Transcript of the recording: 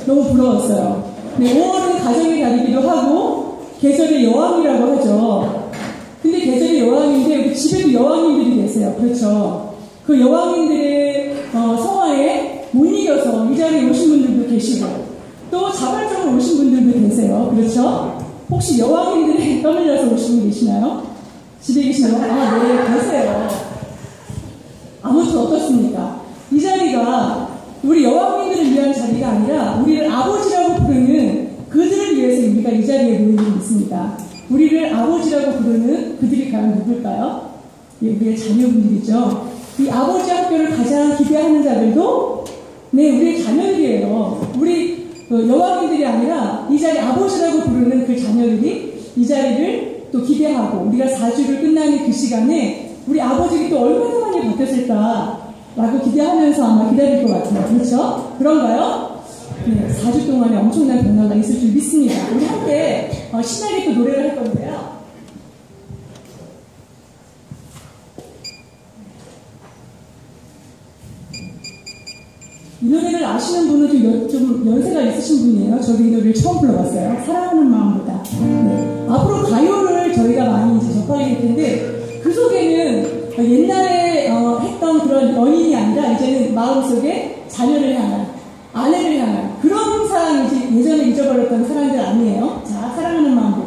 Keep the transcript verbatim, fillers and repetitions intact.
너무 부러웠어요. 네, 오월은 가정의 달이기도 하고 계절의 여왕이라고 하죠. 근데 계절의 여왕인데 우리 집에도 여왕님들이 계세요. 그렇죠. 그 여왕님들의 어, 성화에 못 이겨서 이 자리에 오신 분들도 계시고 또 자발적으로 오신 분들도 계세요. 그렇죠? 혹시 여왕님들이 떠밀려서 오신 분 계시나요? 집에 계시나요? 아, 네, 계세요. 아무튼 어떻습니까? 이 자리가 우리 여왕님들을 위한 자리가 아니라 우리를 아버지라고 부르는 그들을 위해서 우리가 이 자리에 모인 일이 있습니다. 우리를 아버지라고 부르는 그들이 과연 누굴까요? 예, 우리의 자녀분들이죠. 이 아버지 학교를 가장 기대하는 자들도 네, 우리의 자녀들이에요. 우리 여왕님들이 아니라 이 자리 아버지라고 부르는 그 자녀들이 이 자리를 또 기대하고 우리가 사주를 끝나는 그 시간에 우리 아버지가 또 얼마나 많이 바뀌었을까 라고 기대하면서 아마 기다릴 것 같아요. 그렇죠? 그런가요? 네, 사 주 동안에 엄청난 변화가 있을 줄 믿습니다. 우리 함께 어, 신나게 또 노래를 할 건데요. 이 노래를 아시는 분은 좀, 연, 좀 연세가 있으신 분이에요. 저도 이 노래를 처음 불러봤어요. 사랑하는 마음보다. 네. 앞으로 가요를 저희가 많이 이제 접하게 될 텐데 그 속에는 옛날에 어, 했던 그런 연인이 아니라 이제는 마음속에 자녀를 향한, 아내를 향한 그런 사랑, 이제 예전에 잊어버렸던 사랑들 아니에요. 자, 사랑하는 마음.